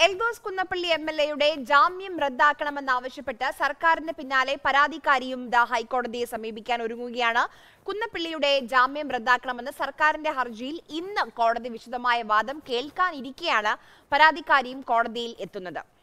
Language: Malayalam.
എൽദോസ് കുന്നപ്പള്ളി എംഎൽഎയുടെ ജാമ്യം റദ്ദാക്കണമെന്നാവശ്യപ്പെട്ട് സർക്കാരിന് പിന്നാലെ പരാതിക്കാരിയും ഹൈക്കോടതിയെ സമീപിക്കാൻ ഒരുങ്ങുകയാണ്. കുന്നപ്പള്ളിയുടെ ജാമ്യം റദ്ദാക്കണമെന്ന സർക്കാരിന്റെ ഹർജിയിൽ ഇന്ന് കോടതി വിശദമായ വാദം കേൾക്കാനിരിക്കെയാണ് പരാതിക്കാരിയും കോടതിയിൽ എത്തുന്നത്.